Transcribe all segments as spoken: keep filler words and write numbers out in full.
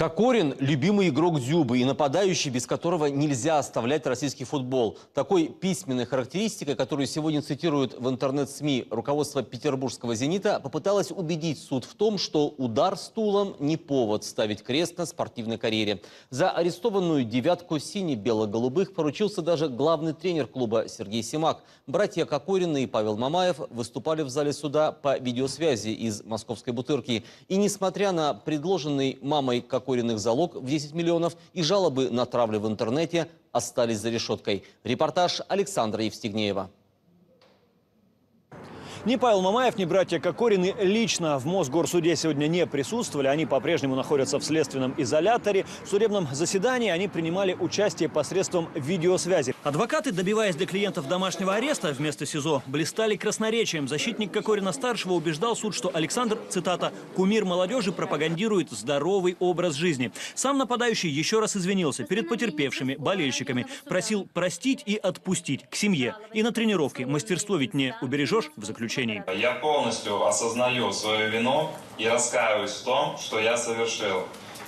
Кокорин – любимый игрок Дзюбы и нападающий, без которого нельзя оставлять российский футбол. Такой письменной характеристикой, которую сегодня цитируют в интернет-СМИ, руководство петербургского «Зенита» попыталось убедить суд в том, что удар стулом не повод ставить крест на спортивной карьере. За арестованную девятку сине-бело-голубых поручился даже главный тренер клуба Сергей Симак. Братья Кокорины и Павел Мамаев выступали в зале суда по видеосвязи из московской Бутырки. И несмотря на предложенный мамой Кокорин залог в десять миллионов и жалобы на травлю в интернете, остались за решеткой. Репортаж Александра Евстигнеева. Ни Павел Мамаев, ни братья Кокорины лично в Мосгорсуде сегодня не присутствовали. Они по-прежнему находятся в следственном изоляторе. В судебном заседании они принимали участие посредством видеосвязи. Адвокаты, добиваясь для клиентов домашнего ареста вместо СИЗО, блистали красноречием. Защитник Кокорина-старшего убеждал суд, что Александр, цитата, «кумир молодежи, пропагандирует здоровый образ жизни». Сам нападающий еще раз извинился перед потерпевшими, болельщиками. Просил простить и отпустить к семье. И на тренировке мастерство ведь не убережешь в заключении. Я полностью осознаю свою вину и раскаиваюсь в том, что я совершил.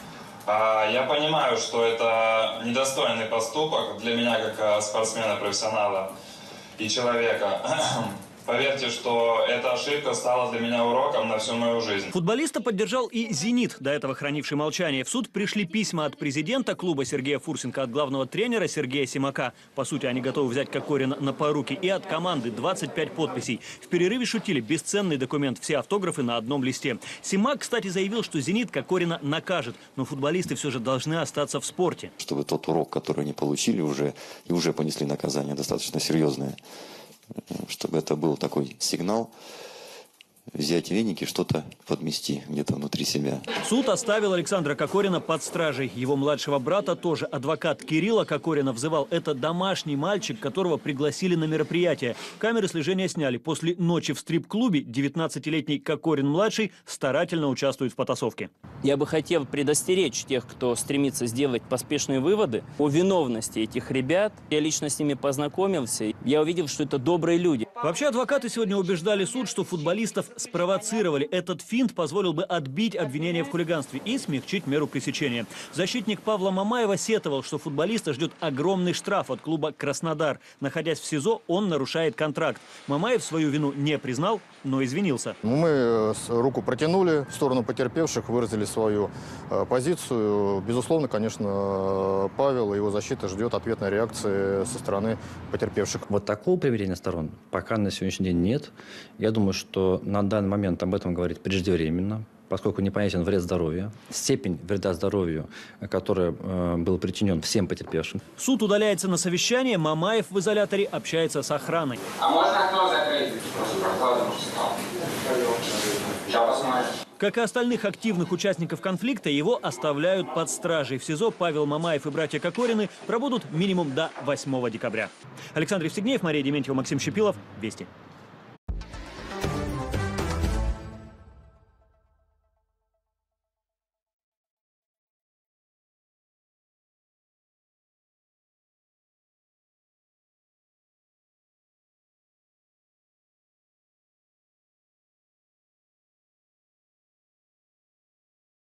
Я понимаю, что это недостойный поступок для меня как спортсмена, профессионала и человека. Поверьте, что эта ошибка стала для меня уроком на всю мою жизнь. Футболиста поддержал и «Зенит», до этого хранивший молчание. В суд пришли письма от президента клуба Сергея Фурсенко, от главного тренера Сергея Симака. По сути, они готовы взять Кокорина на поруки. И от команды двадцать пять подписей. В перерыве шутили: бесценный документ, все автографы на одном листе. Симак, кстати, заявил, что «Зенит» Кокорина накажет. Но футболисты все же должны остаться в спорте. Чтобы тот урок, который они получили уже и уже понесли наказание достаточно серьезное, чтобы это был такой сигнал взять веники, что-то подмести где-то внутри себя. Суд оставил Александра Кокорина под стражей. Его младшего брата тоже адвокат Кирилла Кокорина взывал. Это домашний мальчик, которого пригласили на мероприятие. Камеры слежения сняли. После ночи в стрип-клубе девятнадцатилетний Кокорин-младший старательно участвует в потасовке. Я бы хотел предостеречь тех, кто стремится сделать поспешные выводы о виновности этих ребят. Я лично с ними познакомился. Я увидел, что это добрые люди. Вообще адвокаты сегодня убеждали суд, что футболистов спровоцировали. Этот финт позволил бы отбить обвинение в хулиганстве и смягчить меру пресечения. Защитник Павла Мамаева сетовал, что футболиста ждет огромный штраф от клуба «Краснодар». Находясь в СИЗО, он нарушает контракт. Мамаев свою вину не признал, но извинился. Мы руку протянули в сторону потерпевших, выразили свою позицию. Безусловно, конечно, Павел и его защита ждет ответной реакции со стороны потерпевших. Вот такого примирения сторон пока на сегодняшний день нет. Я думаю, что на данный момент об этом говорить преждевременно, поскольку непонятен вред здоровью, степень вреда здоровью, который э, был причинен всем потерпевшим. Суд удаляется на совещание, Мамаев в изоляторе общается с охраной. А можно окно закрыть? Сейчас посмотрим. Как и остальных активных участников конфликта, его оставляют под стражей. В СИЗО Павел Мамаев и братья Кокорины пробудут минимум до восьмого декабря. Александр Евстигнеев, Мария Дементьева, Максим Щепилов. Вести.